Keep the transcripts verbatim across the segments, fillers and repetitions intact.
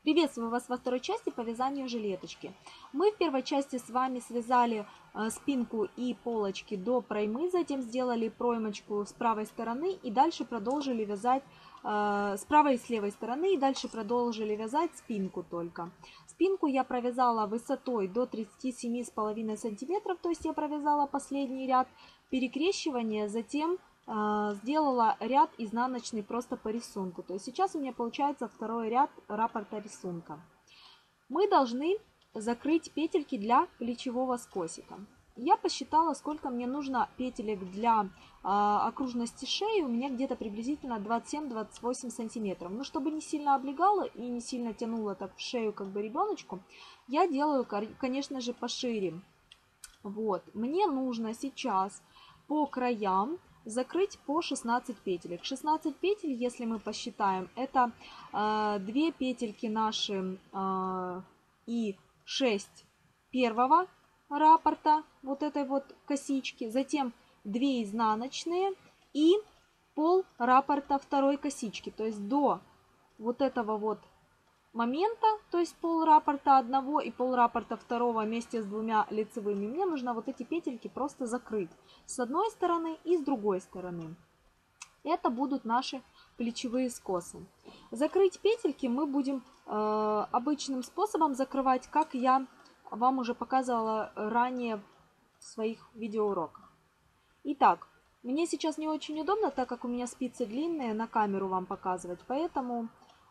Приветствую вас во второй части по вязанию жилеточки. Мы в первой части с вами связали спинку и полочки до проймы, затем сделали проймочку с правой стороны и дальше продолжили вязать с правой и с левой стороны и дальше продолжили вязать спинку только. Спинку я провязала высотой до тридцати семи с половиной сантиметров, то есть я провязала последний ряд перекрещивания, затем сделала ряд изнаночный просто по рисунку. То есть сейчас у меня получается второй ряд раппорта рисунка. Мы должны закрыть петельки для плечевого скосика. Я посчитала, сколько мне нужно петелек для а, окружности шеи. У меня где-то приблизительно двадцать семь — двадцать восемь сантиметров. Но чтобы не сильно облегало и не сильно тянуло так в шею как бы ребеночку, я делаю, конечно же, пошире. Вот. Мне нужно сейчас по краям закрыть по шестнадцать петелек. шестнадцать петель, если мы посчитаем, это э, две петельки наши э, и шесть первого раппорта, вот этой вот косички, затем две изнаночные и пол раппорта второй косички, то есть до вот этого вот момента, то есть пол раппорта одного и пол раппорта второго вместе с двумя лицевыми, мне нужно вот эти петельки просто закрыть с одной стороны и с другой стороны. Это будут наши плечевые скосы. Закрыть петельки мы будем э, обычным способом закрывать, как я вам уже показывала ранее в своих видеоуроках. Итак, мне сейчас не очень удобно, так как у меня спицы длинные, на камеру вам показывать, поэтому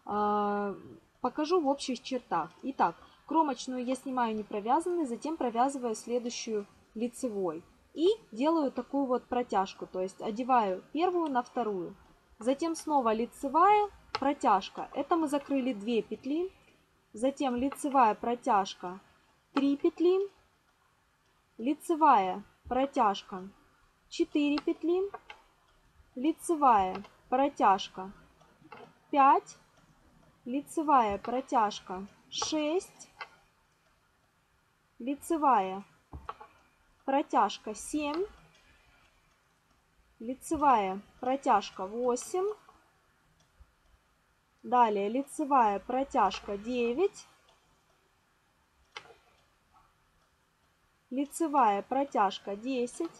э, покажу в общих чертах. Итак, кромочную я снимаю не провязанной, затем провязываю следующую лицевой. И делаю такую вот протяжку, то есть одеваю первую на вторую. Затем снова лицевая протяжка. Это мы закрыли две петли. Затем лицевая протяжка три петли. Лицевая протяжка четыре петли. Лицевая протяжка пять. Лицевая протяжка шесть. Лицевая протяжка семь, лицевая протяжка восемь, далее лицевая протяжка девять, лицевая протяжка десять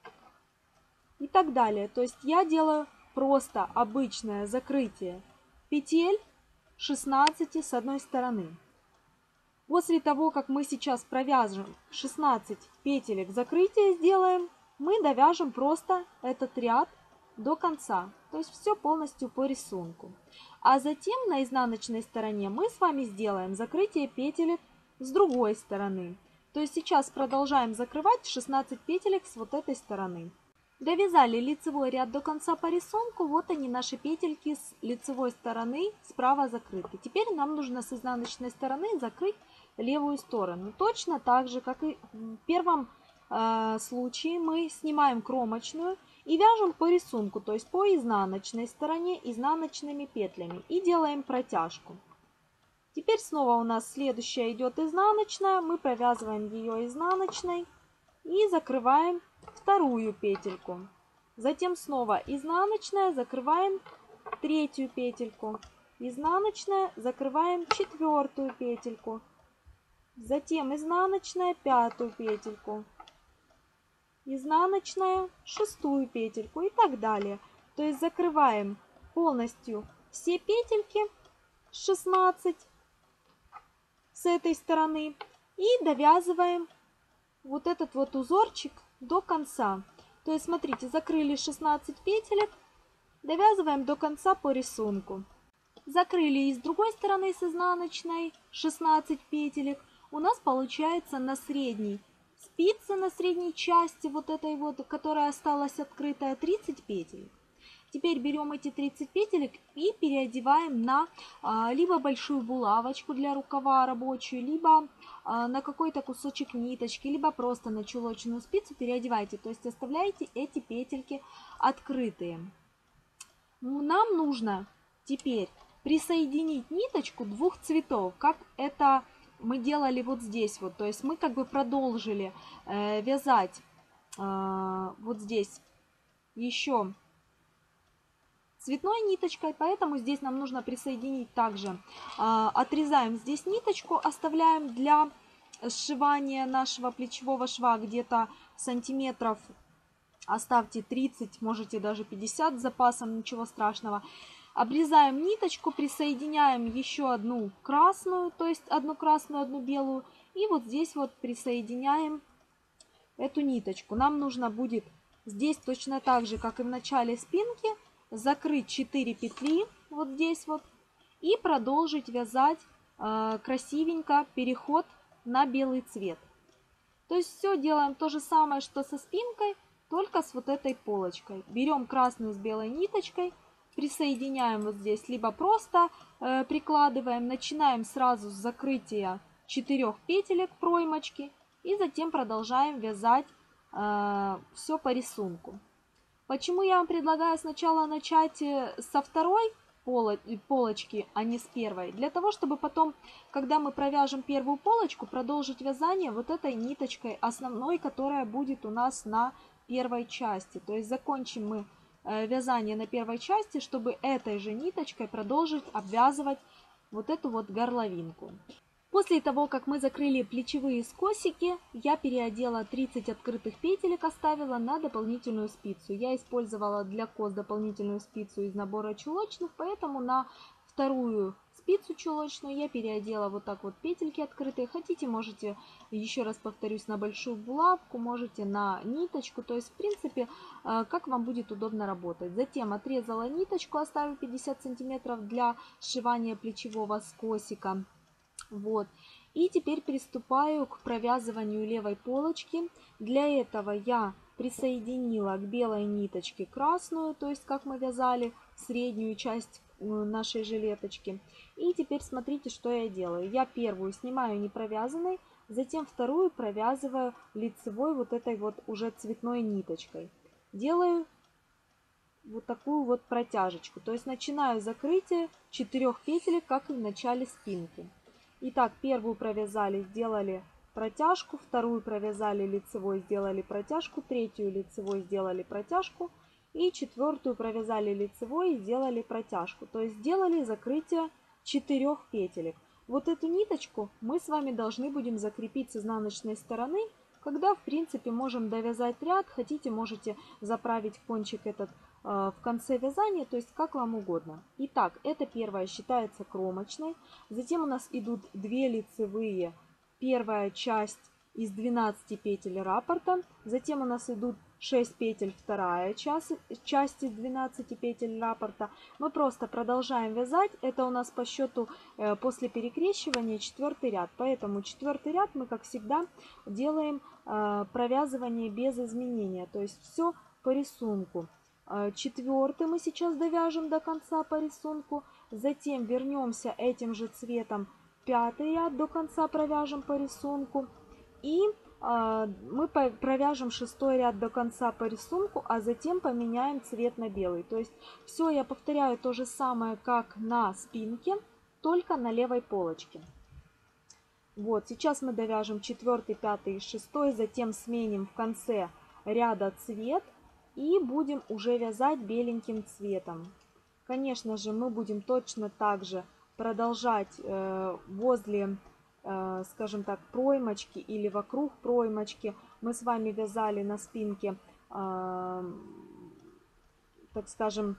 и так далее. То есть я делаю просто обычное закрытие петель шестнадцати с одной стороны. После того, как мы сейчас провяжем шестнадцать петелек закрытия сделаем, мы довяжем просто этот ряд до конца. То есть все полностью по рисунку. А затем на изнаночной стороне мы с вами сделаем закрытие петелек с другой стороны. То есть сейчас продолжаем закрывать шестнадцать петелек с вот этой стороны. Довязали лицевой ряд до конца по рисунку, вот они наши петельки с лицевой стороны справа закрыты. Теперь нам нужно с изнаночной стороны закрыть левую сторону. Точно так же, как и в первом э, случае, мы снимаем кромочную и вяжем по рисунку, то есть по изнаночной стороне изнаночными петлями и делаем протяжку. Теперь снова у нас следующая идет изнаночная, мы провязываем ее изнаночной и закрываем вторую петельку. Затем снова изнаночная, закрываем третью петельку. Изнаночная, закрываем четвертую петельку. Затем изнаночная, пятую петельку. Изнаночная, шестую петельку и так далее. То есть закрываем полностью все петельки шестнадцать с этой стороны и довязываем вот этот вот узорчик до конца. То есть смотрите, закрыли шестнадцать петелек, довязываем до конца по рисунку. Закрыли и с другой стороны с изнаночной шестнадцать петелек. У нас получается на средней спице, на средней части вот этой вот, которая осталась открытая, тридцать петелек. Теперь берем эти тридцать петелек и переодеваем на а, либо большую булавочку для рукава рабочую, либо а, на какой-то кусочек ниточки, либо просто на чулочную спицу переодевайте. То есть оставляете эти петельки открытые. Нам нужно теперь присоединить ниточку двух цветов, как это мы делали вот здесь вот. То есть мы как бы продолжили э, вязать э, вот здесь еще цветной ниточкой, поэтому здесь нам нужно присоединить также. Отрезаем здесь ниточку, оставляем для сшивания нашего плечевого шва где-то сантиметров, оставьте тридцать, можете даже пятьдесят с запасом, ничего страшного. Обрезаем ниточку, присоединяем еще одну красную, то есть одну красную, одну белую. И вот здесь вот присоединяем эту ниточку. Нам нужно будет здесь точно так же, как и в начале спинки, закрыть четыре петли вот здесь вот и продолжить вязать э, красивенько переход на белый цвет. То есть все делаем то же самое, что со спинкой, только с вот этой полочкой. Берем красную с белой ниточкой, присоединяем вот здесь, либо просто э, прикладываем, начинаем сразу с закрытия четырех петелек проймочки и затем продолжаем вязать э, все по рисунку. Почему я вам предлагаю сначала начать со второй полочки, а не с первой? Для того, чтобы потом, когда мы провяжем первую полочку, продолжить вязание вот этой ниточкой основной, которая будет у нас на первой части. То есть закончим мы вязание на первой части, чтобы этой же ниточкой продолжить обвязывать вот эту вот горловинку. После того, как мы закрыли плечевые скосики, я переодела тридцать открытых петелек, оставила на дополнительную спицу. Я использовала для кос дополнительную спицу из набора чулочных, поэтому на вторую спицу чулочную я переодела вот так вот петельки открытые. Хотите, можете, еще раз повторюсь, на большую булавку, можете на ниточку. То есть, в принципе, как вам будет удобно работать. Затем отрезала ниточку, оставив пятьдесят сантиметров для сшивания плечевого скосика. Вот. И теперь приступаю к провязыванию левой полочки. Для этого я присоединила к белой ниточке красную, то есть как мы вязали среднюю часть нашей жилеточки. И теперь смотрите, что я делаю. Я первую снимаю не провязанной, затем вторую провязываю лицевой вот этой вот уже цветной ниточкой. Делаю вот такую вот протяжечку. То есть начинаю закрытие четырех петелек, как и в начале спинки. Итак, первую провязали, сделали протяжку, вторую провязали лицевой, сделали протяжку, третью лицевой, сделали протяжку и четвертую провязали лицевой и сделали протяжку. То есть сделали закрытие четырех петелек. Вот эту ниточку мы с вами должны будем закрепить с изнаночной стороны, когда в принципе можем довязать ряд, хотите можете заправить кончик этот в конце вязания, то есть как вам угодно. Итак, это первая считается кромочной. Затем у нас идут две лицевые. Первая часть из двенадцати петель раппорта. Затем у нас идут шесть петель, вторая часть, часть из двенадцати петель раппорта. Мы просто продолжаем вязать. Это у нас по счету э, после перекрещивания четвертый ряд. Поэтому четвертый ряд мы, как всегда, делаем э, провязывание без изменения. То есть все по рисунку. Четвертый мы сейчас довяжем до конца по рисунку. Затем вернемся этим же цветом. Пятый ряд до конца провяжем по рисунку. И э, мы провяжем шестой ряд до конца по рисунку, а затем поменяем цвет на белый. То есть все я повторяю то же самое, как на спинке, только на левой полочке. Вот, сейчас мы довяжем четвертый, пятый и шестой, затем сменим в конце ряда цвет. И будем уже вязать беленьким цветом. Конечно же, мы будем точно так же продолжать э, возле, э, скажем так, проймочки или вокруг проймочки. Мы с вами вязали на спинке, э, так скажем,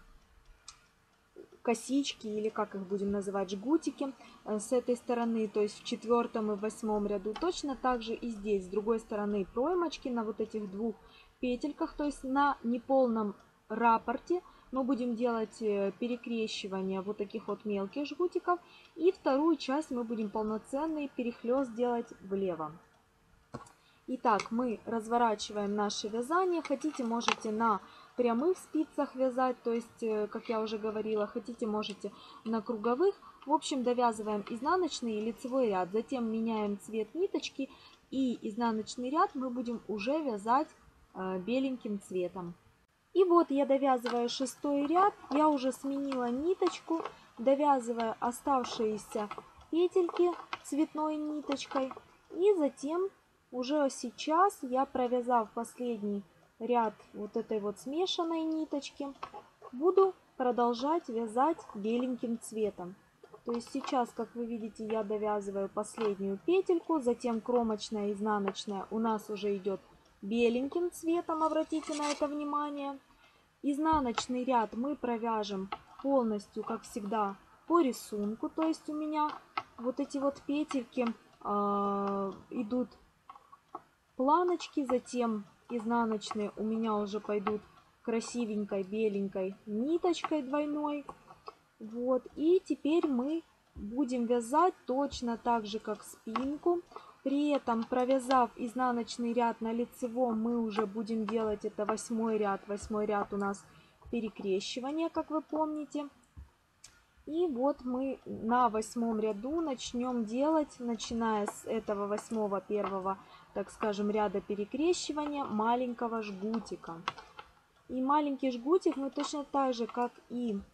косички или как их будем называть, жгутики э, с этой стороны, то есть в четвертом и в восьмом ряду. Точно так же и здесь, с другой стороны, проймочки на вот этих двух петельках, то есть на неполном раппорте мы будем делать перекрещивание вот таких вот мелких жгутиков, и вторую часть мы будем полноценный перехлест делать влево. Итак, мы разворачиваем наше вязание. Хотите, можете на прямых спицах вязать, то есть, как я уже говорила, хотите, можете на круговых. В общем, довязываем изнаночный и лицевой ряд, затем меняем цвет ниточки, и изнаночный ряд мы будем уже вязать беленьким цветом. И вот я довязываю шестой ряд, я уже сменила ниточку, довязываю оставшиеся петельки цветной ниточкой. И затем уже сейчас я, провязав последний ряд вот этой вот смешанной ниточки, буду продолжать вязать беленьким цветом. То есть сейчас, как вы видите, я довязываю последнюю петельку, затем кромочная, изнаночная у нас уже идет беленьким цветом, обратите на это внимание. Изнаночный ряд мы провяжем полностью, как всегда, по рисунку. То есть у меня вот эти вот петельки э, идут планочки, затем изнаночные у меня уже пойдут красивенькой беленькой ниточкой двойной. Вот, и теперь мы будем вязать точно так же, как спинку. При этом, провязав изнаночный ряд на лицевом, мы уже будем делать это восьмой ряд. Восьмой ряд у нас перекрещивание, как вы помните. И вот мы на восьмом ряду начнем делать, начиная с этого восьмого первого, так скажем, ряда перекрещивания, маленького жгутика. И маленький жгутик мы точно так же, как и э,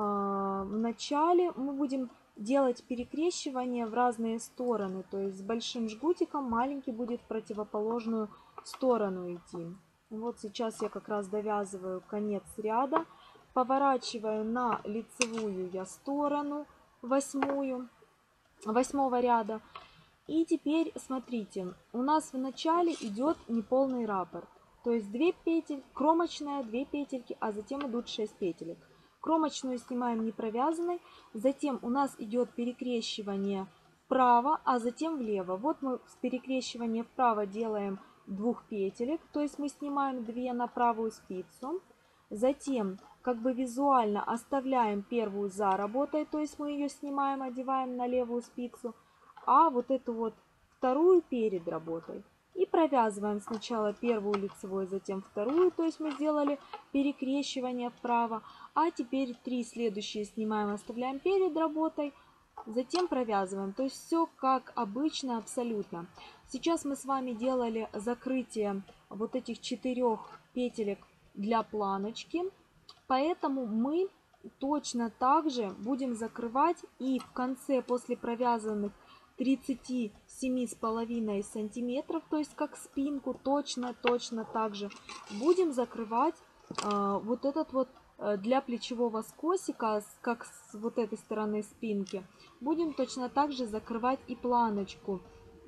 в начале, мы будем делать перекрещивание в разные стороны. То есть с большим жгутиком маленький будет в противоположную сторону идти. Вот сейчас я как раз довязываю конец ряда. Поворачиваю на лицевую я сторону восьмую, восьмого ряда. И теперь смотрите, у нас в начале идет неполный раппорт. То есть две петель, кромочная, две петельки, а затем идут шесть петелек. Кромочную снимаем не провязанной, затем у нас идет перекрещивание вправо, а затем влево. Вот мы с перекрещивания вправо делаем двух петелек, то есть мы снимаем две на правую спицу. Затем как бы визуально оставляем первую за работой, то есть мы ее снимаем, одеваем на левую спицу, а вот эту вот вторую перед работой. И провязываем сначала первую лицевую, затем вторую, то есть мы сделали перекрещивание вправо, а теперь три следующие снимаем, оставляем перед работой, затем провязываем. То есть все как обычно абсолютно. Сейчас мы с вами делали закрытие вот этих четырех петелек для планочки, поэтому мы точно так же будем закрывать и в конце, после провязанных тридцати семи с половиной сантиметров, то есть как спинку, точно точно так же будем закрывать э, вот этот вот э, для плечевого скосика, как с вот этой стороны спинки, будем точно так же закрывать и планочку,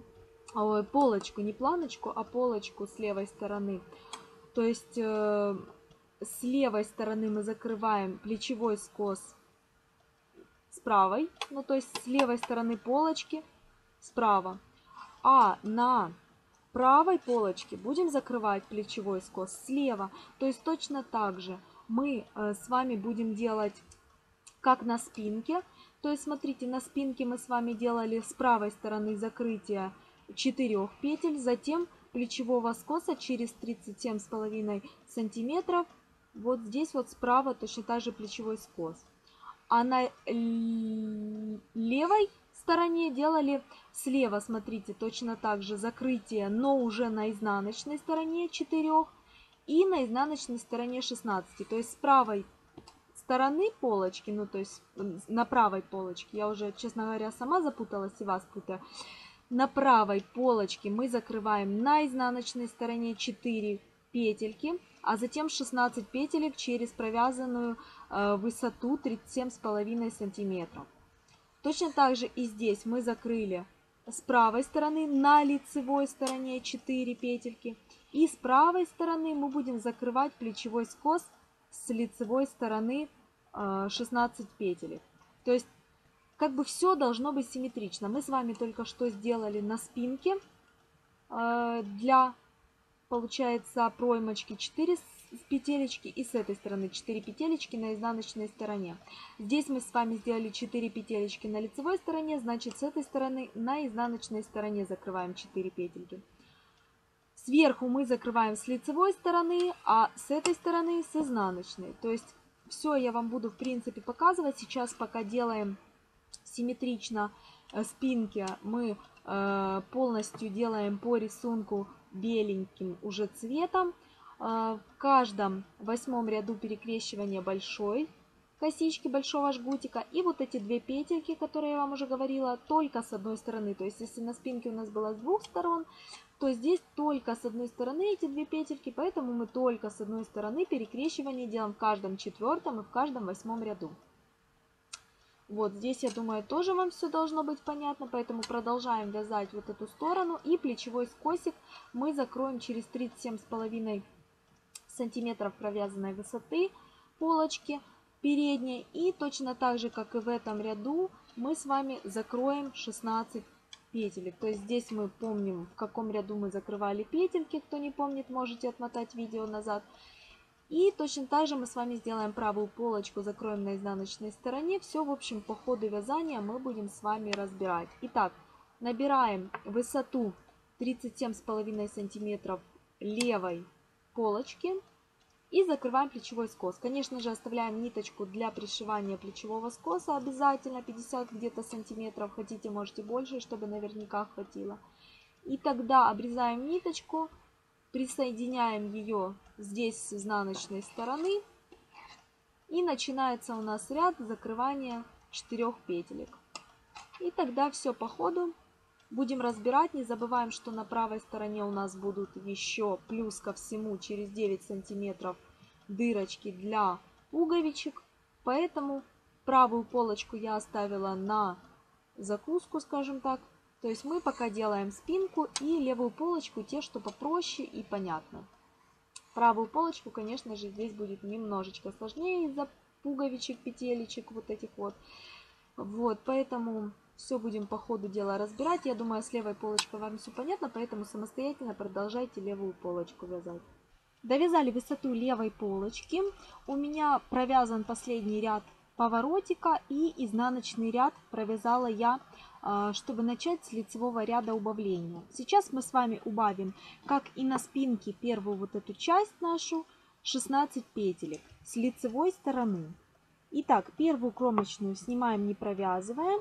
ой, полочку, не планочку, а полочку с левой стороны. То есть э, с левой стороны мы закрываем плечевой скос с правой, ну то есть с левой стороны полочки справа, а на правой полочке будем закрывать плечевой скос слева. То есть точно так же мы э, с вами будем делать, как на спинке. То есть смотрите, на спинке мы с вами делали с правой стороны закрытие четырех петель, затем плечевого скоса через тридцать семь с половиной сантиметров. Вот здесь вот справа точно так же плечевой скос. А на левой стороне делали слева, смотрите, точно так же закрытие, но уже на изнаночной стороне четырех и на изнаночной стороне шестнадцати. То есть с правой стороны полочки, ну то есть на правой полочке, я уже, честно говоря, сама запуталась и вас путаю. На правой полочке мы закрываем на изнаночной стороне четыре петельки, а затем шестнадцать петелек через провязанную э, высоту тридцать семь с половиной сантиметров. Точно так же и здесь мы закрыли с правой стороны на лицевой стороне четыре петельки, и с правой стороны мы будем закрывать плечевой скос с лицевой стороны э, шестнадцать петелек. То есть как бы все должно быть симметрично. Мы с вами только что сделали на спинке э, для, получается, проймочки четыре петелечки и с этой стороны четыре петелечки на изнаночной стороне. Здесь мы с вами сделали четыре петелечки на лицевой стороне, значит с этой стороны на изнаночной стороне закрываем четыре петельки. Сверху мы закрываем с лицевой стороны, а с этой стороны с изнаночной. То есть все я вам буду в принципе показывать. Сейчас пока делаем симметрично спинки, мы э, полностью делаем по рисунку беленьким уже цветом. Э, в каждом восьмом ряду перекрещивания большой косички, большого жгутика. И вот эти две петельки, которые я вам уже говорила, только с одной стороны. То есть если на спинке у нас было с двух сторон, то здесь только с одной стороны эти две петельки, поэтому мы только с одной стороны перекрещивание делаем в каждом четвертом и в каждом восьмом ряду. Вот здесь, я думаю, тоже вам все должно быть понятно, поэтому продолжаем вязать вот эту сторону. И плечевой скосик мы закроем через тридцать семь с половиной сантиметров провязанной высоты полочки передней. И точно так же, как и в этом ряду, мы с вами закроем шестнадцать петелек. То есть здесь мы помним, в каком ряду мы закрывали петельки. Кто не помнит, можете отмотать видео назад. И точно так же мы с вами сделаем правую полочку, закроем на изнаночной стороне. Все, в общем, по ходу вязания мы будем с вами разбирать. Итак, набираем высоту тридцать семь с половиной сантиметров левой полочки и закрываем плечевой скос. Конечно же, оставляем ниточку для пришивания плечевого скоса обязательно, пятьдесят где-то сантиметров, хотите, можете больше, чтобы наверняка хватило. И тогда обрезаем ниточку, присоединяем ее здесь с изнаночной стороны. И начинается у нас ряд закрывания четырех петелек. И тогда все по ходу будем разбирать. Не забываем, что на правой стороне у нас будут еще плюс ко всему через девять сантиметров дырочки для пуговичек. Поэтому правую полочку я оставила на закуску, скажем так. То есть мы пока делаем спинку и левую полочку, те, что попроще и понятно. Правую полочку, конечно же, здесь будет немножечко сложнее из-за пуговичек, петелечек, вот этих вот. Вот, поэтому все будем по ходу дела разбирать. Я думаю, с левой полочкой вам все понятно, поэтому самостоятельно продолжайте левую полочку вязать. Довязали высоту левой полочки. У меня провязан последний ряд поворотика и изнаночный ряд провязала я, чтобы начать с лицевого ряда убавления. Сейчас мы с вами убавим, как и на спинке, первую вот эту часть нашу, шестнадцать петелек с лицевой стороны. Итак, первую кромочную снимаем, не провязывая.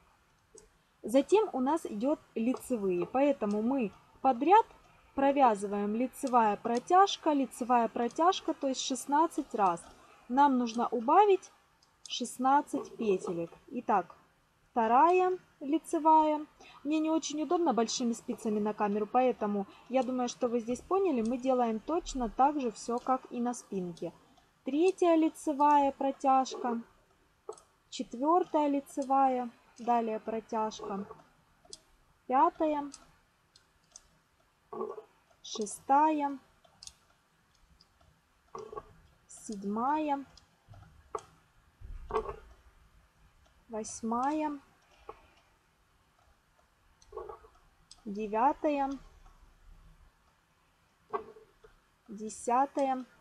Затем у нас идет лицевые, поэтому мы подряд провязываем лицевая протяжка, лицевая протяжка, то есть шестнадцать раз. Нам нужно убавить шестнадцать петелек. Итак, вторая лицевая. Мне не очень удобно большими спицами на камеру, поэтому я думаю, что вы здесь поняли. Мы делаем точно так же все, как и на спинке. Третья лицевая протяжка, четвертая лицевая, далее протяжка, пятая, шестая, седьмая, восьмая, девятая, десятая,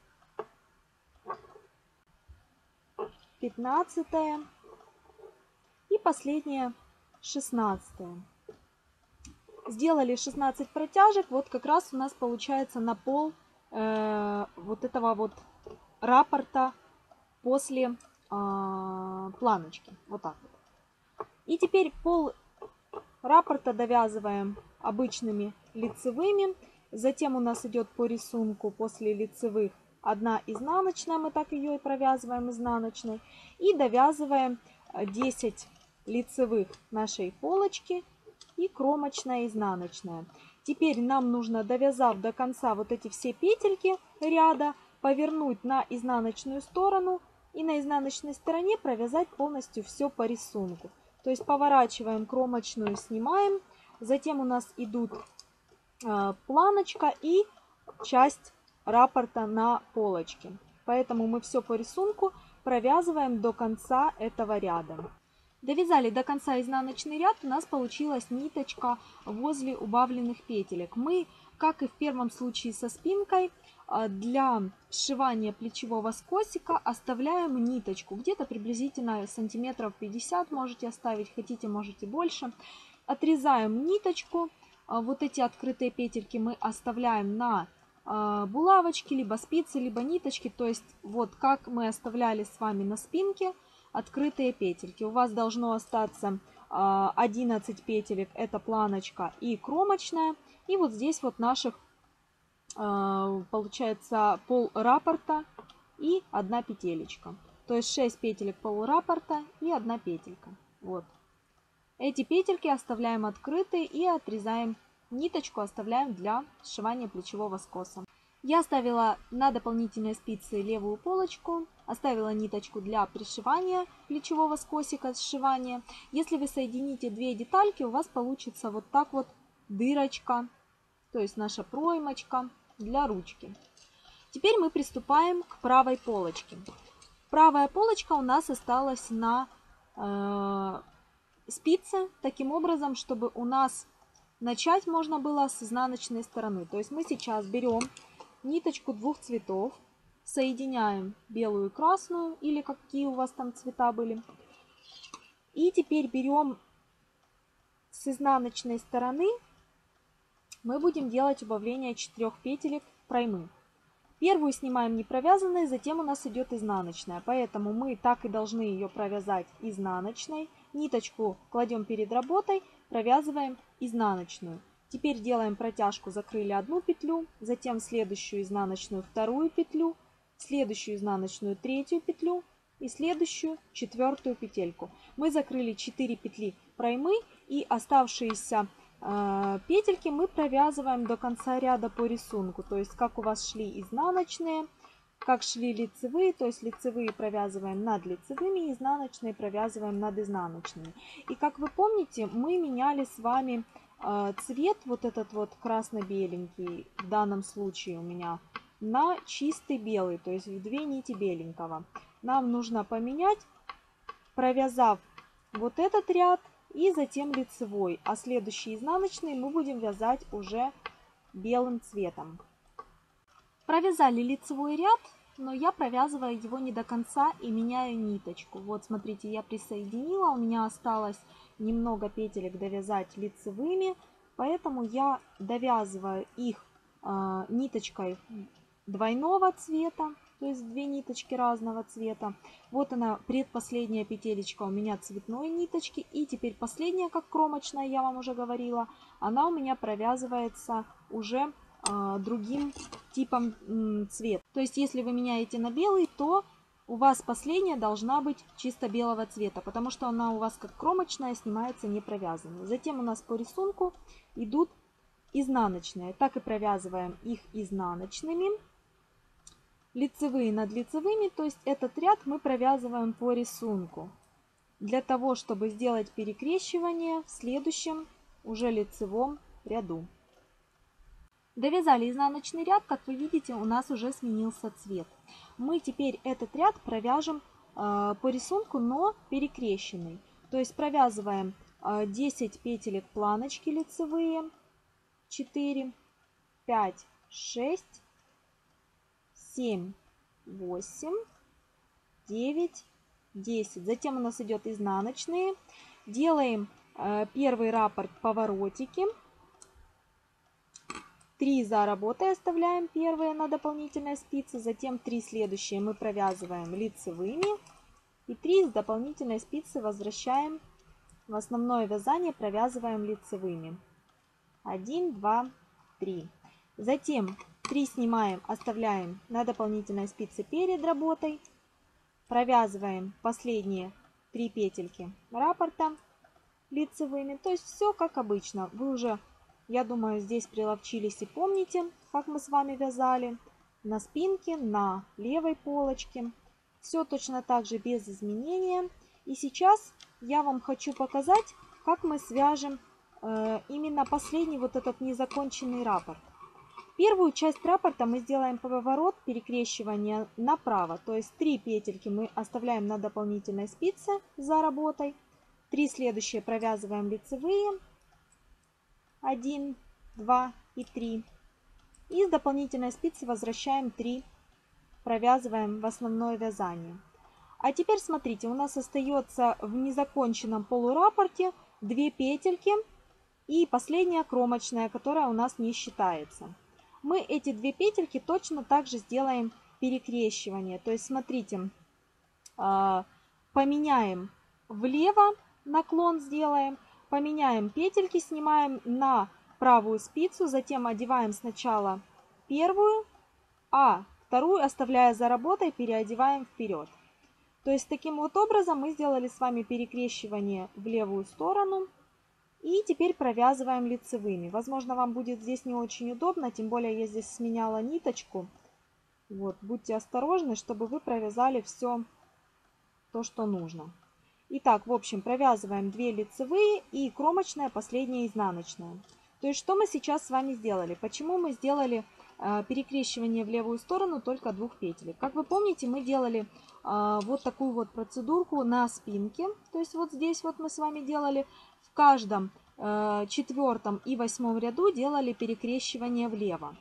пятнадцатая и последняя шестнадцатая. Сделали шестнадцать протяжек, вот как раз у нас получается на пол э, вот этого вот раппорта после э, планочки. Вот так вот. И теперь пол раппорта довязываем обычными лицевыми. Затем у нас идет по рисунку после лицевых одна изнаночная, мы так ее и провязываем изнаночной. И довязываем десять лицевых нашей полочки и кромочная изнаночная. Теперь нам нужно, довязав до конца вот эти все петельки ряда, повернуть на изнаночную сторону и на изнаночной стороне провязать полностью все по рисунку. То есть поворачиваем кромочную, снимаем. Затем у нас идут э, планочка и часть раппорта на полочке. Поэтому мы все по рисунку провязываем до конца этого ряда. Довязали до конца изнаночный ряд, у нас получилась ниточка возле убавленных петелек. Мы, как и в первом случае со спинкой, для сшивания плечевого скосика оставляем ниточку. Где-то приблизительно сантиметров пятьдесят можете оставить, хотите, можете больше. Отрезаем ниточку. Вот эти открытые петельки мы оставляем на булавочки, либо спицы, либо ниточки. То есть вот как мы оставляли с вами на спинке открытые петельки. У вас должно остаться одиннадцать петелек, это планочка и кромочная. И вот здесь вот наших получается пол раппорта и одна петелечка. То есть шесть петелек пол раппорта и одна петелька. Вот. Эти петельки оставляем открытые и отрезаем ниточку оставляем для сшивания плечевого скоса. Я оставила на дополнительной спице левую полочку, оставила ниточку для пришивания плечевого скосика, сшивания. Если вы соедините две детальки, у вас получится вот так вот дырочка, то есть наша проймочка для ручки. Теперь мы приступаем к правой полочке. Правая полочка у нас осталась на э, спице, таким образом, чтобы у нас начать можно было с изнаночной стороны. То есть мы сейчас берем ниточку двух цветов, соединяем белую и красную, или какие у вас там цвета были. И теперь берем с изнаночной стороны, мы будем делать убавление четырех петелек проймы. Первую снимаем не провязанной, затем у нас идет изнаночная, поэтому мы так и должны ее провязать изнаночной. Ниточку кладем перед работой, провязываем изнаночную. Теперь делаем протяжку, закрыли одну петлю, затем следующую изнаночную вторую петлю, следующую изнаночную третью петлю и следующую четвертую петельку. Мы закрыли четыре петли проймы, и оставшиеся э, петельки мы провязываем до конца ряда по рисунку. То есть как у вас шли изнаночные, как шли лицевые, то есть лицевые провязываем над лицевыми, изнаночные провязываем над изнаночными. И как вы помните, мы меняли с вами цвет, вот этот вот красно-беленький, в данном случае у меня, на чистый белый, то есть в две нити беленького. Нам нужно поменять, провязав вот этот ряд и затем лицевой, а следующий изнаночный мы будем вязать уже белым цветом. Провязали лицевой ряд, но я провязываю его не до конца и меняю ниточку. Вот смотрите, я присоединила, у меня осталось немного петелек довязать лицевыми, поэтому я довязываю их э, ниточкой двойного цвета, то есть две ниточки разного цвета. Вот она, предпоследняя петелечка у меня цветной ниточки, и теперь последняя, как кромочная, я вам уже говорила, она у меня провязывается уже э, другим типом э, цвета. То есть если вы меняете на белый, то у вас последняя должна быть чисто белого цвета, потому что она у вас как кромочная, снимается не провязанной. Затем у нас по рисунку идут изнаночные. Так и провязываем их изнаночными. Лицевые над лицевыми, то есть этот ряд мы провязываем по рисунку. Для того, чтобы сделать перекрещивание в следующем уже лицевом ряду. Довязали изнаночный ряд, как вы видите, у нас уже сменился цвет. Мы теперь этот ряд провяжем э, по рисунку, но перекрещенный. То есть провязываем э, десять петелек планочки лицевые, четыре, пять, шесть, семь, восемь, девять, десять. Затем у нас идет изнаночные. Делаем э, первый раппорт поворотики. три за работой оставляем первые на дополнительной спице, затем три следующие мы провязываем лицевыми и три с дополнительной спицы возвращаем в основное вязание, провязываем лицевыми. один, два, три. Затем три снимаем, оставляем на дополнительной спице перед работой, провязываем последние три петельки раппорта лицевыми. То есть все как обычно. Вы уже, я думаю, здесь приловчились и помните, как мы с вами вязали на спинке, на левой полочке. Все точно так же без изменения. И сейчас я вам хочу показать, как мы свяжем э, именно последний вот этот незаконченный раппорт. Первую часть раппорта мы сделаем поворот, перекрещивание направо. То есть три петельки мы оставляем на дополнительной спице за работой. три следующие провязываем лицевые. один, два и три. И с дополнительной спицы возвращаем три, провязываем в основное вязание. А теперь смотрите, у нас остается в незаконченном полураппорте две петельки и последняя кромочная, которая у нас не считается. Мы эти две петельки точно так же сделаем перекрещивание. То есть смотрите, поменяем влево, наклон сделаем. Поменяем петельки, снимаем на правую спицу, затем одеваем сначала первую, а вторую, оставляя за работой, переодеваем вперед. То есть таким вот образом мы сделали с вами перекрещивание в левую сторону. И теперь провязываем лицевыми. Возможно, вам будет здесь не очень удобно, тем более я здесь сменяла ниточку. Вот, будьте осторожны, чтобы вы провязали все то, что нужно. Итак, в общем, провязываем две лицевые и кромочная, последняя изнаночная. То есть, что мы сейчас с вами сделали? Почему мы сделали э, перекрещивание в левую сторону только двух петель? Как вы помните, мы делали э, вот такую вот процедурку на спинке. То есть, вот здесь вот мы с вами делали в каждом э, четвертом и восьмом ряду делали перекрещивание влево.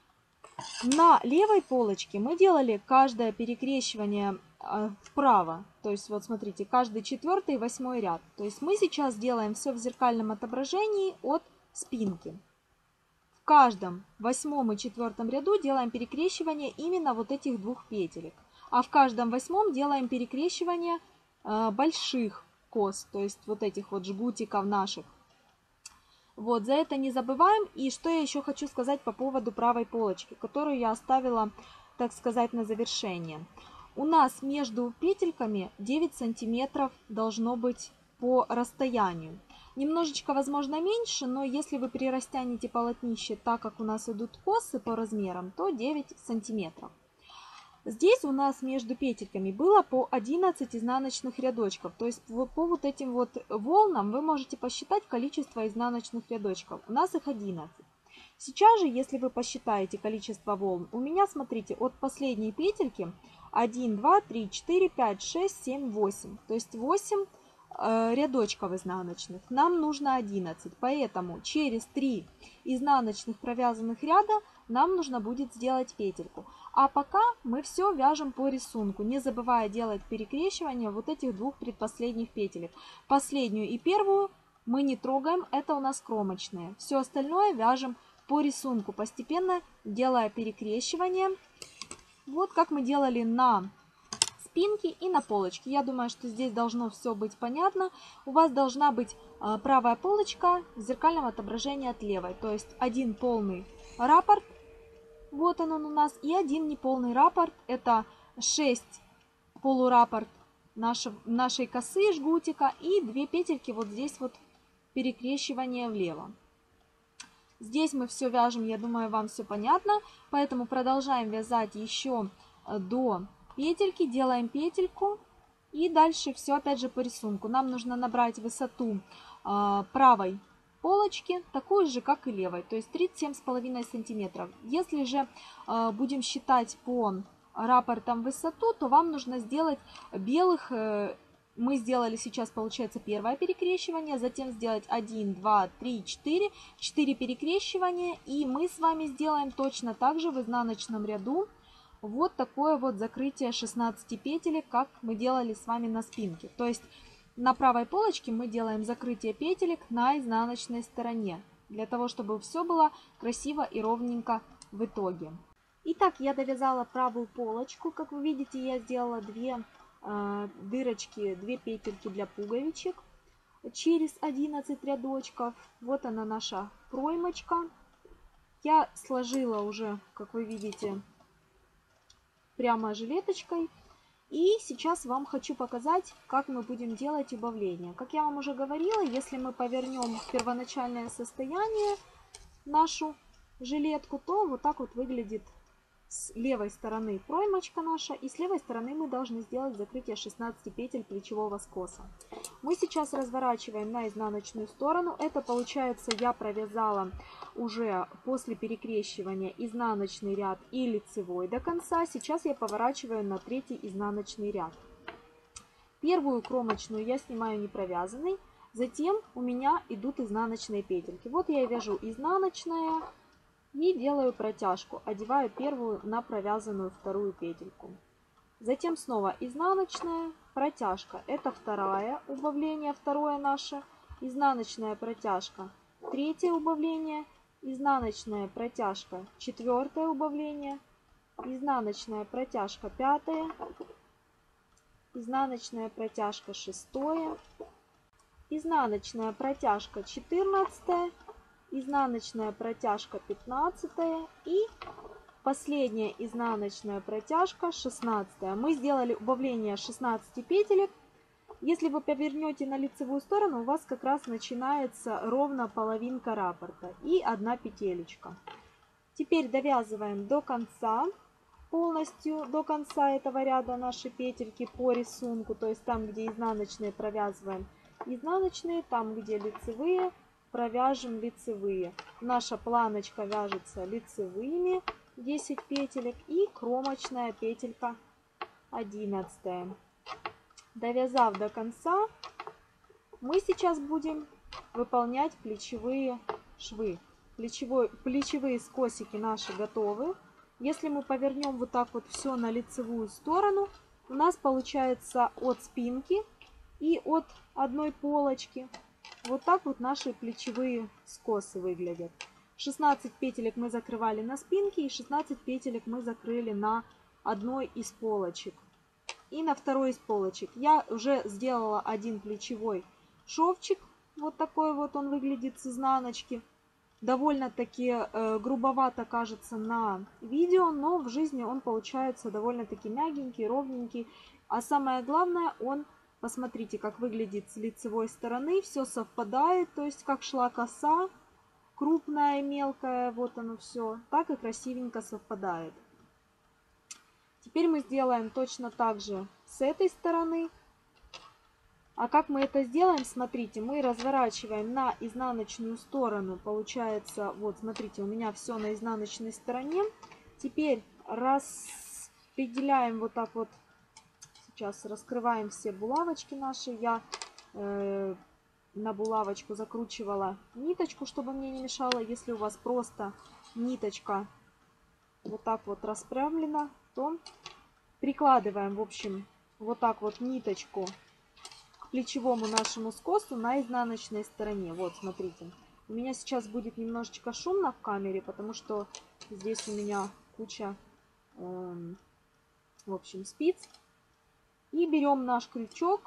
На левой полочке мы делали каждое перекрещивание вправо. То есть вот смотрите, каждый четвертый и восьмой ряд. То есть мы сейчас делаем все в зеркальном отображении от спинки. В каждом восьмом и четвертом ряду делаем перекрещивание именно вот этих двух петелек. А в каждом восьмом делаем перекрещивание э, больших кос, то есть вот этих вот жгутиков наших. Вот, за это не забываем. И что я еще хочу сказать по поводу правой полочки, которую я оставила, так сказать, на завершение. У нас между петельками девять сантиметров должно быть по расстоянию. Немножечко, возможно, меньше, но если вы прирастянете полотнище так, как у нас идут косы по размерам, то девять сантиметров. Здесь у нас между петельками было по одиннадцать изнаночных рядочков. То есть по вот этим вот волнам вы можете посчитать количество изнаночных рядочков. У нас их одиннадцать. Сейчас же, если вы посчитаете количество волн, у меня, смотрите, от последней петельки один, два, три, четыре, пять, шесть, семь, восемь. То есть восемь э, рядочков изнаночных. Нам нужно одиннадцать. Поэтому через три изнаночных провязанных ряда нам нужно будет сделать петельку. А пока мы все вяжем по рисунку, не забывая делать перекрещивание вот этих двух предпоследних петелек. Последнюю и первую мы не трогаем, это у нас кромочные. Все остальное вяжем по рисунку, постепенно делая перекрещивание. Вот как мы делали на спинке и на полочке. Я думаю, что здесь должно все быть понятно. У вас должна быть правая полочка в зеркальном отображении от левой. То есть один полный раппорт. Вот он, он у нас. И один неполный раппорт. Это шесть полураппорт нашей, нашей косы жгутика. И две петельки вот здесь вот перекрещивание влево. Здесь мы все вяжем, я думаю, вам все понятно. Поэтому продолжаем вязать еще до петельки. Делаем петельку. И дальше все опять же по рисунку. Нам нужно набрать высоту э, правой полочки, такую же, как и левой, то есть тридцать семь с половиной сантиметров. Если же э, будем считать по раппортам высоту, то вам нужно сделать белых, э, мы сделали сейчас, получается, первое перекрещивание, затем сделать один, два, три, четыре, четыре перекрещивания, и мы с вами сделаем точно так же в изнаночном ряду вот такое вот закрытие шестнадцати петелек, как мы делали с вами на спинке. То есть на правой полочке мы делаем закрытие петелек на изнаночной стороне, для того, чтобы все было красиво и ровненько в итоге. Итак, я довязала правую полочку. Как вы видите, я сделала две э, дырочки, две петельки для пуговичек через одиннадцать рядочков. Вот она наша проймочка. Я сложила уже, как вы видите, прямо жилеточкой. И сейчас вам хочу показать, как мы будем делать убавление. Как я вам уже говорила, если мы повернем в первоначальное состояние нашу жилетку, то вот так вот выглядит с левой стороны проймочка наша. И с левой стороны мы должны сделать закрытие шестнадцати петель плечевого скоса. Мы сейчас разворачиваем на изнаночную сторону. Это получается, я провязала уже после перекрещивания изнаночный ряд и лицевой до конца. Сейчас я поворачиваю на третий изнаночный ряд. Первую кромочную я снимаю не провязанной. Затем у меня идут изнаночные петельки. Вот я вяжу изнаночная. И делаю протяжку, одеваю первую на провязанную вторую петельку. Затем снова изнаночная, протяжка. Это второе убавление, второе наше. Изнаночная протяжка, третье убавление. Изнаночная протяжка, четвертое убавление. Изнаночная протяжка, пятое. Изнаночная протяжка, шестое. Изнаночная протяжка, четырнадцатое. Изнаночная протяжка пятнадцатая и последняя изнаночная протяжка шестнадцатая. Мы сделали убавление шестнадцати петелек Если вы повернете на лицевую сторону, у вас как раз начинается ровно половинка раппорта и одна петелечка. Теперь довязываем до конца, полностью до конца этого ряда наши петельки по рисунку, то есть там, где изнаночные, провязываем изнаночные, там, где лицевые, провяжем лицевые. Наша планочка вяжется лицевыми, десять петелек, и кромочная петелька одиннадцать. Довязав до конца, мы сейчас будем выполнять плечевые швы. Плечевой, плечевые скосики наши готовы. Если мы повернем вот так вот все на лицевую сторону, у нас получается от спинки и от одной полочки вот так вот наши плечевые скосы выглядят. шестнадцать петелек мы закрывали на спинке и шестнадцать петелек мы закрыли на одной из полочек. И на второй из полочек я уже сделала один плечевой шовчик. Вот такой вот он выглядит с изнаночки. Довольно-таки э, грубовато кажется на видео, но в жизни он получается довольно-таки мягенький, ровненький. А самое главное, он, посмотрите, как выглядит с лицевой стороны. Все совпадает, то есть как шла коса, крупная, мелкая, вот оно все, так и красивенько совпадает. Теперь мы сделаем точно так же с этой стороны. А как мы это сделаем? Смотрите, мы разворачиваем на изнаночную сторону. Получается, вот смотрите, у меня все на изнаночной стороне. Теперь распределяем вот так вот. Сейчас раскрываем все булавочки наши. Я э, на булавочку закручивала ниточку, чтобы мне не мешало. Если у вас просто ниточка вот так вот расправлена, то прикладываем, в общем, вот так вот ниточку к плечевому нашему скосу на изнаночной стороне. Вот, смотрите. У меня сейчас будет немножечко шумно в камере, потому что здесь у меня куча, э, в общем, спиц. И берем наш крючок.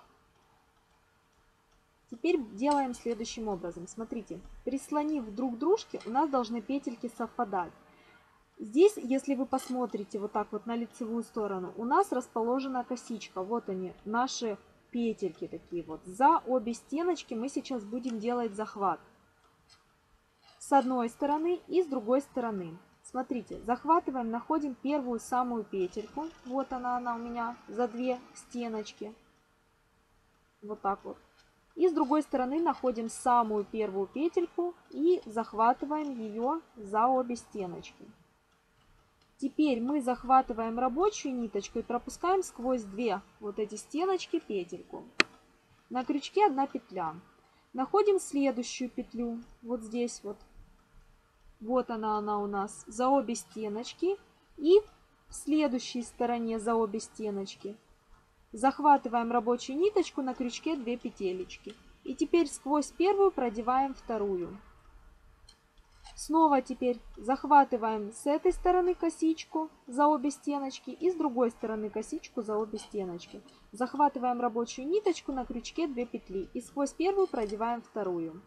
Теперь делаем следующим образом. Смотрите, прислонив друг к дружке, у нас должны петельки совпадать. Здесь, если вы посмотрите вот так вот на лицевую сторону, у нас расположена косичка. Вот они, наши петельки такие вот. За обе стеночки мы сейчас будем делать захват. С одной стороны и с другой стороны. Смотрите, захватываем, находим первую самую петельку. Вот она, она у меня за две стеночки. Вот так вот. И с другой стороны находим самую первую петельку и захватываем ее за обе стеночки. Теперь мы захватываем рабочую ниточку и пропускаем сквозь две вот эти стеночки петельку. На крючке одна петля. Находим следующую петлю. Вот здесь вот. Вот она, она у нас за обе стеночки. И в следующей стороне за обе стеночки захватываем рабочую ниточку, на крючке две петелечки. И теперь сквозь первую продеваем вторую. Снова теперь захватываем с этой стороны косичку за обе стеночки и с другой стороны косичку за обе стеночки. Захватываем рабочую ниточку, на крючке две петли и сквозь первую продеваем вторую.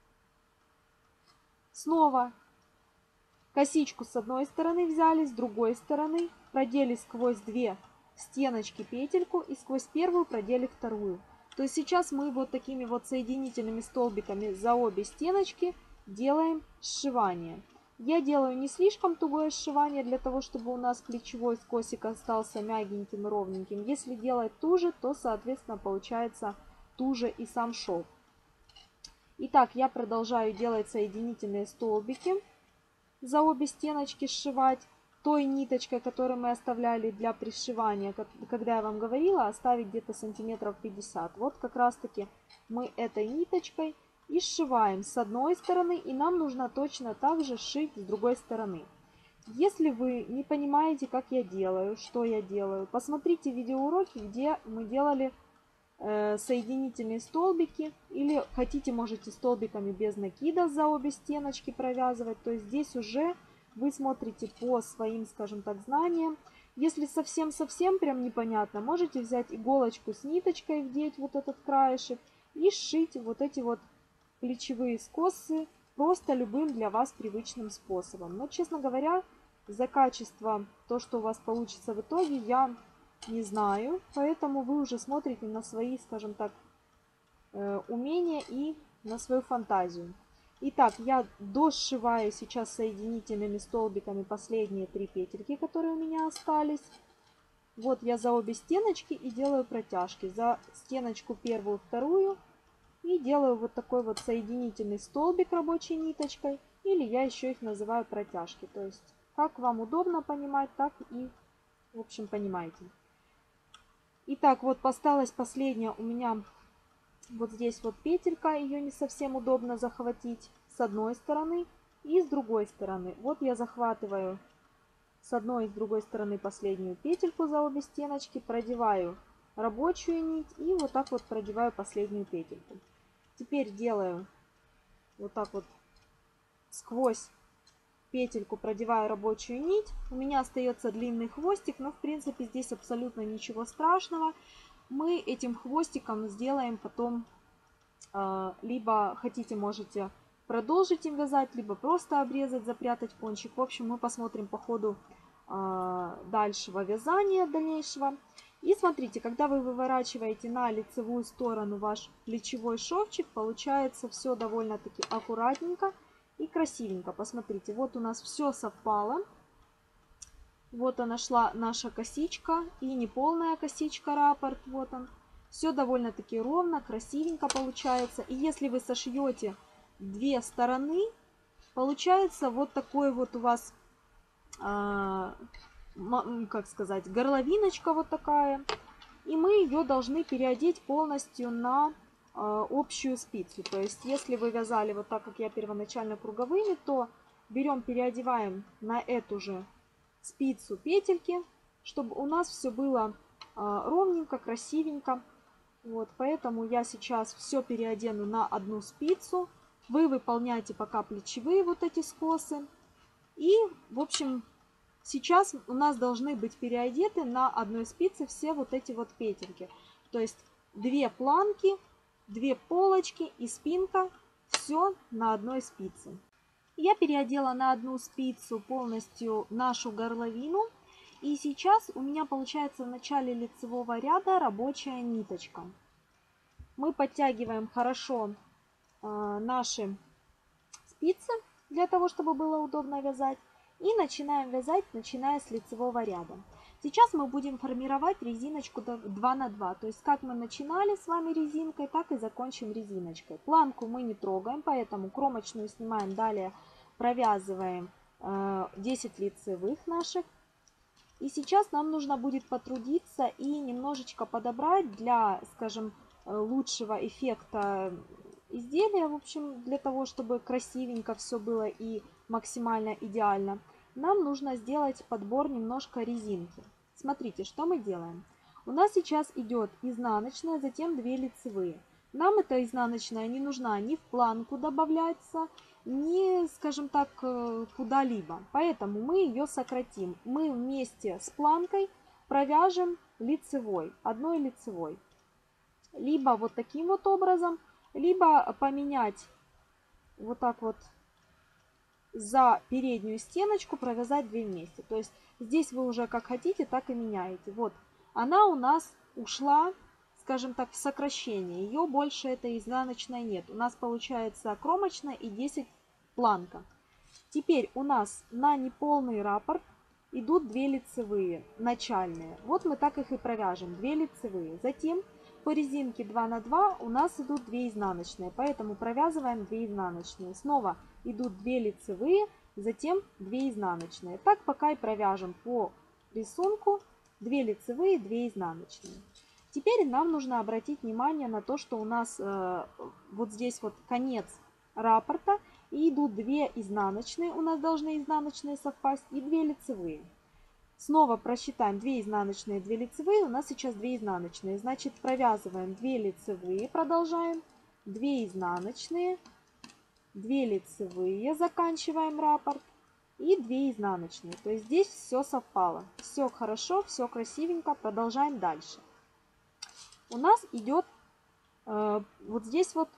Снова косичку с одной стороны взяли, с другой стороны продели сквозь две стеночки петельку и сквозь первую продели вторую. То есть сейчас мы вот такими вот соединительными столбиками за обе стеночки делаем сшивание. Я делаю не слишком тугое сшивание, для того, чтобы у нас плечевой скосик остался мягеньким и ровненьким. Если делать туже, то, соответственно, получается туже и сам шов. Итак, я продолжаю делать соединительные столбики, за обе стеночки сшивать той ниточкой, которую мы оставляли для пришивания, когда я вам говорила, оставить где-то сантиметров пятьдесят. Вот как раз таки мы этой ниточкой и сшиваем с одной стороны, и нам нужно точно так же сшить с другой стороны. Если вы не понимаете, как я делаю, что я делаю, посмотрите видеоуроки, где мы делали э, соединительные столбики, или хотите, можете столбиками без накида за обе стеночки провязывать. То есть здесь уже вы смотрите по своим, скажем так, знаниям. Если совсем-совсем прям непонятно, можете взять иголочку с ниточкой, вдеть вот этот краешек и сшить вот эти вот плечевые скосы просто любым для вас привычным способом. Но, честно говоря, за качество, то, что у вас получится в итоге, я не знаю. Поэтому вы уже смотрите на свои, скажем так, э, умение и на свою фантазию. Итак, я дошиваю сейчас соединительными столбиками последние три петельки, которые у меня остались. Вот я за обе стеночки и делаю протяжки. За стеночку первую, вторую. И делаю вот такой вот соединительный столбик рабочей ниточкой. Или я еще их называю протяжки. То есть, как вам удобно понимать, так и, в общем, понимаете. Итак, вот осталась последняя у меня вот здесь вот петелька. Ее не совсем удобно захватить с одной стороны и с другой стороны. Вот я захватываю с одной и с другой стороны последнюю петельку за обе стеночки. Продеваю рабочую нить и вот так вот продеваю последнюю петельку. Теперь делаю вот так вот сквозь петельку, продеваю рабочую нить. У меня остается длинный хвостик, но в принципе здесь абсолютно ничего страшного. Мы этим хвостиком сделаем потом, э, либо хотите, можете продолжить им вязать, либо просто обрезать, запрятать кончик. В общем, мы посмотрим по ходу э, дальшего вязания, дальнейшего. И смотрите, когда вы выворачиваете на лицевую сторону ваш плечевой шовчик, получается все довольно-таки аккуратненько и красивенько. Посмотрите, вот у нас все совпало. Вот она шла наша косичка и неполная косичка раппорт. Вот он. Все довольно-таки ровно, красивенько получается. И если вы сошьете две стороны, получается вот такой вот у вас, э, как сказать, горловиночка вот такая. И мы ее должны переодеть полностью на э, общую спицу. То есть, если вы вязали вот так, как я первоначально круговыми, то берем, переодеваем на эту же спицу петельки, чтобы у нас все было э, ровненько, красивенько. Вот, поэтому я сейчас все переодену на одну спицу. Вы выполняете пока плечевые вот эти скосы. И, в общем, сейчас у нас должны быть переодеты на одной спице все вот эти вот петельки. То есть две планки, две полочки и спинка, все на одной спице. Я переодела на одну спицу полностью нашу горловину. И сейчас у меня получается в начале лицевого ряда рабочая ниточка. Мы подтягиваем хорошо э, наши спицы для того, чтобы было удобно вязать. И начинаем вязать, начиная с лицевого ряда. Сейчас мы будем формировать резиночку два на два. То есть как мы начинали с вами резинкой, так и закончим резиночкой. Планку мы не трогаем, поэтому кромочную снимаем, далее провязываем э, десять лицевых наших. И сейчас нам нужно будет потрудиться и немножечко подобрать для, скажем, лучшего эффекта изделия, в общем, для того, чтобы красивенько все было и максимально идеально, нам нужно сделать подбор немножко резинки. Смотрите, что мы делаем. У нас сейчас идет изнаночная, затем две лицевые. Нам эта изнаночная не нужна ни в планку добавляться, ни, скажем так, куда-либо. Поэтому мы ее сократим. Мы вместе с планкой провяжем лицевой, одной лицевой. Либо вот таким вот образом, либо поменять вот так вот за переднюю стеночку, провязать две вместе. То есть здесь вы уже как хотите, так и меняете. Вот она у нас ушла, скажем так, в сокращение. Ее больше этой изнаночной нет. У нас получается кромочная и десять планка. Теперь у нас на неполный раппорт идут две лицевые начальные. Вот мы так их и провяжем. две лицевые. Затем по резинке два на два у нас идут две изнаночные. Поэтому провязываем две изнаночные. Снова идут две лицевые, затем две изнаночные. Так пока и провяжем по рисунку две лицевые, две изнаночные. Теперь нам нужно обратить внимание на то, что у нас э, вот здесь вот конец раппорта. И идут две изнаночные, у нас должны изнаночные совпасть, и две лицевые. Снова просчитаем две изнаночные, две лицевые, у нас сейчас две изнаночные. Значит, провязываем две лицевые, продолжаем, две изнаночные, две лицевые, заканчиваем раппорт, и две изнаночные. То есть здесь все совпало. Все хорошо, все красивенько, продолжаем дальше. У нас идет э, вот здесь вот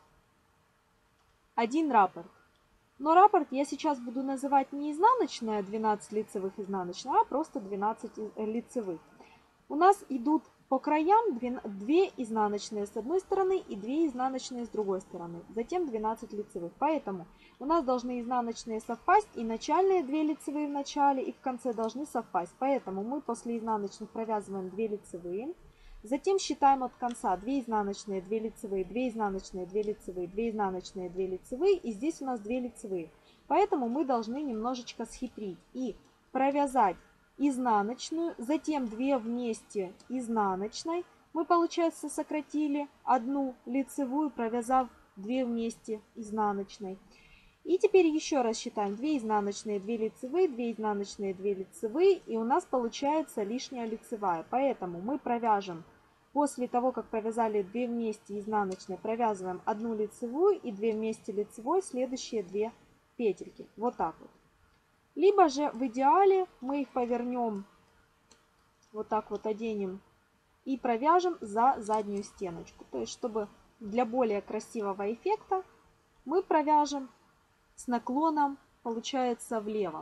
один раппорт. Но раппорт я сейчас буду называть не изнаночная двенадцать лицевых изнаночная, а просто двенадцать лицевых. У нас идут по краям две изнаночные с одной стороны и две изнаночные с другой стороны. Затем двенадцать лицевых. Поэтому у нас должны изнаночные совпасть, и начальные две лицевые в начале и в конце должны совпасть. Поэтому мы после изнаночных провязываем две лицевые. Затем считаем от конца две изнаночные, две лицевые, две изнаночные, две лицевые, две изнаночные, две лицевые. И здесь у нас две лицевые. Поэтому мы должны немножечко схитрить и провязать изнаночную, затем две вместе изнаночной. Мы, получается, сократили одну лицевую, провязав две вместе изнаночной. И теперь еще раз считаем две изнаночные, две лицевые, две изнаночные, две лицевые, и у нас получается лишняя лицевая. Поэтому мы провяжем, после того, как провязали две вместе изнаночные, провязываем одну лицевую и две вместе лицевой, следующие две петельки. Вот так вот. Либо же в идеале мы их повернем, вот так вот оденем и провяжем за заднюю стеночку. То есть, чтобы для более красивого эффекта мы провяжем с наклоном, получается, влево.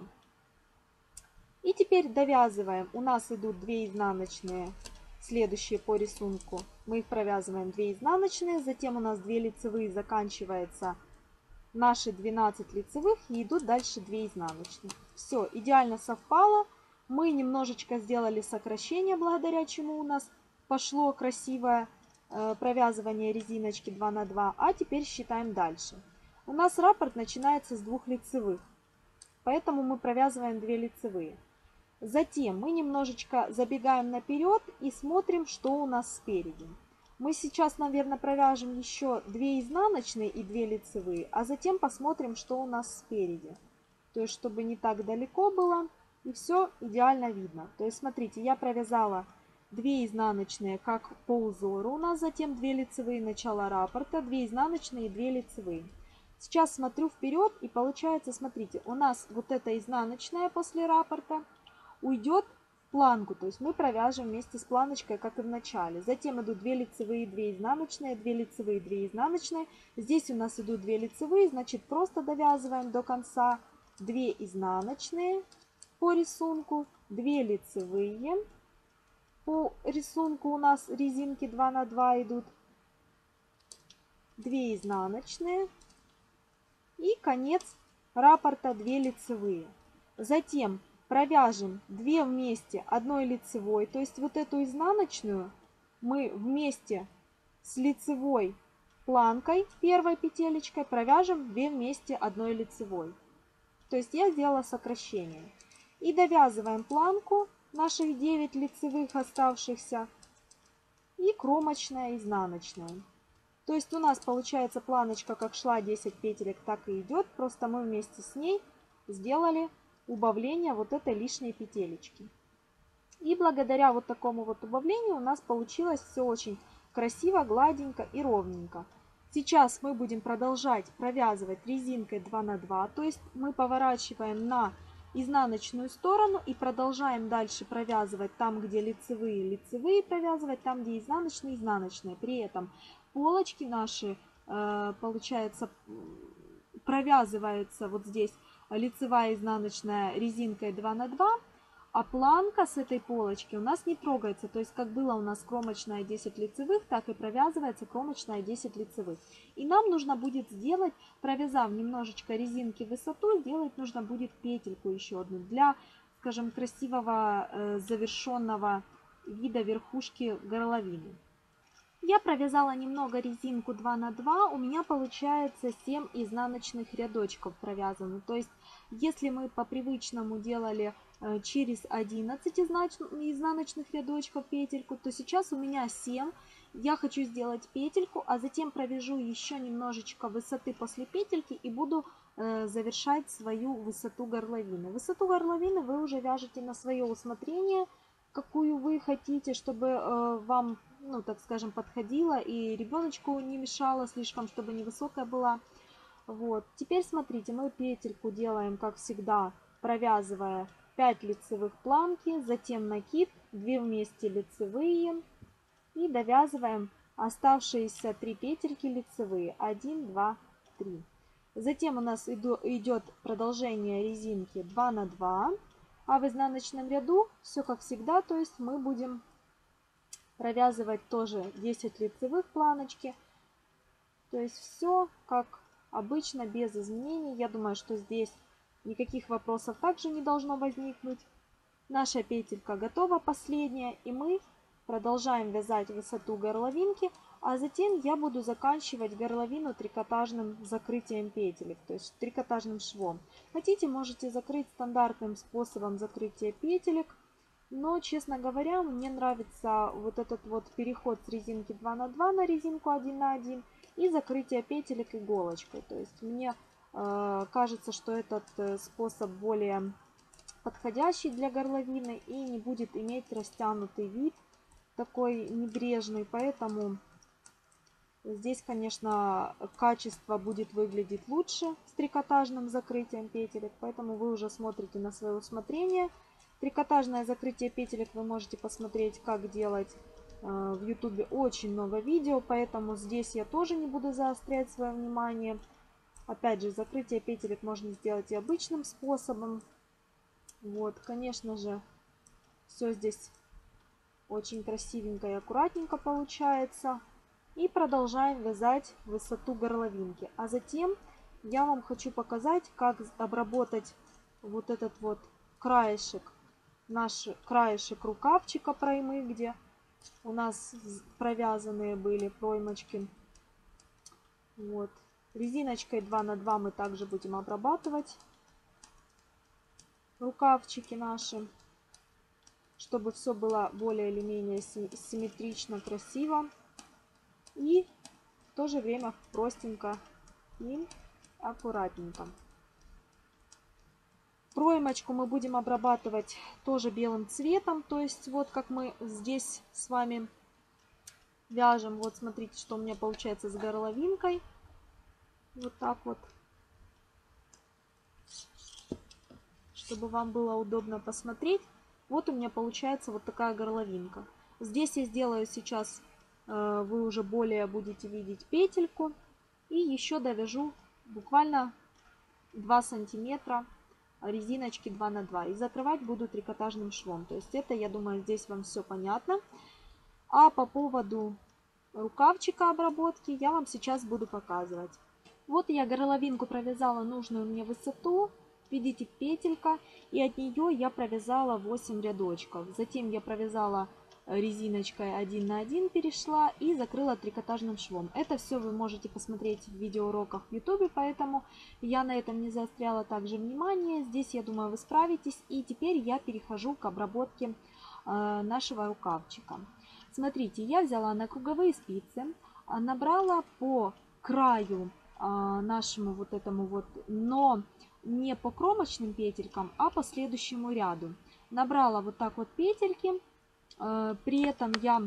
И теперь довязываем. У нас идут две изнаночные, следующие по рисунку. Мы их провязываем две изнаночные, затем у нас две лицевые, заканчивается наши двенадцать лицевых, и идут дальше две изнаночные. Все, идеально совпало. Мы немножечко сделали сокращение, благодаря чему у нас пошло красивое э, провязывание резиночки два на два. А теперь считаем дальше. У нас раппорт начинается с двух лицевых, поэтому мы провязываем две лицевые. Затем мы немножечко забегаем наперед и смотрим, что у нас спереди. Мы сейчас, наверное, провяжем еще две изнаночные и две лицевые, а затем посмотрим, что у нас спереди. То есть, чтобы не так далеко было, и все идеально видно. То есть, смотрите, я провязала две изнаночные, как по узору у нас, затем две лицевые, начало раппорта, две изнаночные и две лицевые. Сейчас смотрю вперед, и получается, смотрите, у нас вот эта изнаночная после раппорта уйдет в планку, то есть мы провяжем вместе с планочкой, как и в начале. Затем идут две лицевые, две изнаночные, две лицевые, две изнаночные. Здесь у нас идут две лицевые, значит, просто довязываем до конца две изнаночные по рисунку, две лицевые. По рисунку у нас резинки два на два идут, две изнаночные. И конец раппорта две лицевые. Затем провяжем две вместе одной лицевой, то есть вот эту изнаночную мы вместе с лицевой планкой, первой петелечкой, провяжем две вместе одной лицевой. То есть я сделала сокращение. И довязываем планку наших девять лицевых оставшихся и кромочная изнаночная. То есть у нас получается планочка, как шла десять петелек, так и идет. Просто мы вместе с ней сделали убавление вот этой лишней петелечки. И благодаря вот такому вот убавлению у нас получилось все очень красиво, гладенько и ровненько. Сейчас мы будем продолжать провязывать резинкой два на два. То есть мы поворачиваем на изнаночную сторону и продолжаем дальше провязывать там, где лицевые, лицевые провязывать, там, где изнаночные, изнаночные. При этом полочки наши, получается, провязываются вот здесь лицевая, изнаночная резинкой два на два, а планка с этой полочки у нас не трогается. То есть, как было у нас кромочная десять лицевых, так и провязывается кромочная десять лицевых. И нам нужно будет сделать, провязав немножечко резинки в высоту, сделать нужно будет петельку еще одну для, скажем, красивого э, завершенного вида верхушки горловины. Я провязала немного резинку два на два, у меня получается семь изнаночных рядочков провязано. То есть, если мы по привычному делали через одиннадцать изнаночных рядочков петельку, то сейчас у меня семь. Я хочу сделать петельку, а затем провяжу еще немножечко высоты после петельки и буду э, завершать свою высоту горловины. Высоту горловины вы уже вяжете на свое усмотрение, какую вы хотите, чтобы э, вам, ну, так скажем, подходила и ребеночку не мешала слишком, чтобы невысокая была. Вот. Теперь смотрите, мы петельку делаем, как всегда, провязывая пять лицевых планки, затем накид, две вместе лицевые и довязываем оставшиеся три петельки лицевые, один, два, три. Затем у нас идет продолжение резинки два на два, а в изнаночном ряду все как всегда, то есть мы будем провязывать тоже десять лицевых планочки. То есть все как обычно, без изменений. Я думаю, что здесь никаких вопросов также не должно возникнуть. Наша петелька готова, последняя, и мы продолжаем вязать высоту горловинки, а затем я буду заканчивать горловину трикотажным закрытием петелек, то есть трикотажным швом. Хотите, можете закрыть стандартным способом закрытия петелек, но, честно говоря, мне нравится вот этот вот переход с резинки два на два на резинку один на один и закрытие петелек иголочкой. То есть мне э, кажется, что этот способ более подходящий для горловины и не будет иметь растянутый вид, такой небрежный, поэтому здесь, конечно, качество будет выглядеть лучше с трикотажным закрытием петелек, поэтому вы уже смотрите на свое усмотрение. Трикотажное закрытие петелек вы можете посмотреть, как делать в YouTube, очень много видео, поэтому здесь я тоже не буду заострять свое внимание. Опять же, закрытие петелек можно сделать и обычным способом. Вот, конечно же, все здесь очень красивенько и аккуратненько получается. И продолжаем вязать высоту горловинки. А затем я вам хочу показать, как обработать вот этот вот краешек, наш краешек рукавчика проймы, где у нас провязанные были проймочки. Вот. Резиночкой два на два мы также будем обрабатывать рукавчики наши, чтобы все было более или менее симметрично, красиво и в то же время простенько и аккуратненько. Проймочку мы будем обрабатывать тоже белым цветом, то есть вот как мы здесь с вами вяжем. Вот смотрите, что у меня получается с горловинкой. Вот так вот, чтобы вам было удобно посмотреть. Вот у меня получается вот такая горловинка. Здесь я сделаю сейчас, вы уже более будете видеть петельку. И еще довяжу буквально два сантиметра резиночки два на два. И закрывать буду трикотажным швом. То есть это, я думаю, здесь вам все понятно. А по поводу рукавчика обработки я вам сейчас буду показывать. Вот я горловинку провязала нужную мне высоту. Видите, петелька. И от нее я провязала восемь рядочков. Затем я провязала резиночкой один на один, перешла и закрыла трикотажным швом. Это все вы можете посмотреть в видеоуроках в YouTube, поэтому я на этом не заостряла также внимание. Здесь, я думаю, вы справитесь. И теперь я перехожу к обработке э, нашего рукавчика. Смотрите, я взяла на круговые спицы, набрала по краю э, нашему вот этому вот, но не по кромочным петелькам, а по следующему ряду. Набрала вот так вот петельки. При этом я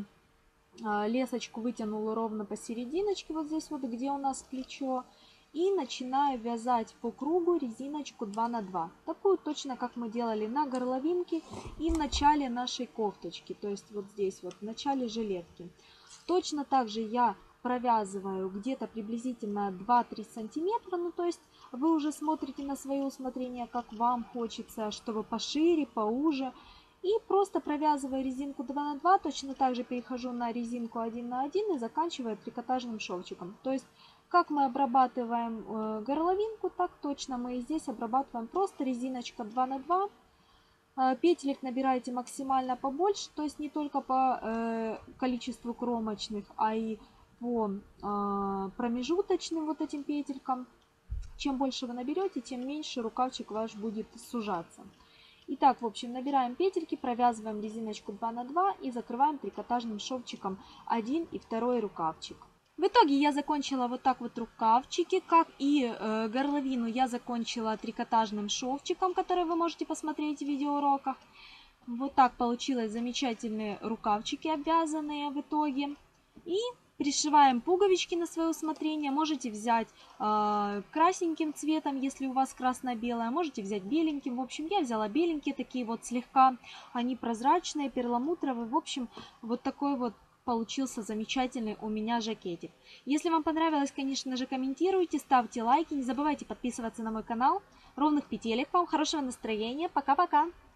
лесочку вытянула ровно посерединочке, вот здесь вот, где у нас плечо. И начинаю вязать по кругу резиночку два на два. Такую точно, как мы делали на горловинке и в начале нашей кофточки. То есть вот здесь вот, в начале жилетки. Точно так же я провязываю где-то приблизительно два-три сантиметра. Ну, то есть вы уже смотрите на свое усмотрение, как вам хочется, чтобы пошире, поуже. И просто провязываю резинку два на два, точно так же перехожу на резинку один на один и заканчиваю трикотажным шовчиком. То есть, как мы обрабатываем э, горловинку, так точно мы и здесь обрабатываем просто резиночка два на два. Э, петелек набираете максимально побольше, то есть не только по э, количеству кромочных, а и по э, промежуточным вот этим петелькам. Чем больше вы наберете, тем меньше рукавчик ваш будет сужаться. Итак, в общем, набираем петельки, провязываем резиночку два на два и закрываем трикотажным шовчиком один и второй рукавчик. В итоге я закончила вот так вот рукавчики, как и э, горловину я закончила трикотажным шовчиком, который вы можете посмотреть в видеоуроках. Вот так получилось замечательные рукавчики обвязанные в итоге. И пришиваем пуговички на свое усмотрение. Можете взять э, красненьким цветом, если у вас красно-белое. Можете взять беленьким. В общем, я взяла беленькие, такие вот слегка. Они прозрачные, перламутровые. В общем, вот такой вот получился замечательный у меня жакетик. Если вам понравилось, конечно же, комментируйте, ставьте лайки. Не забывайте подписываться на мой канал. Ровных петелек вам, хорошего настроения. Пока-пока!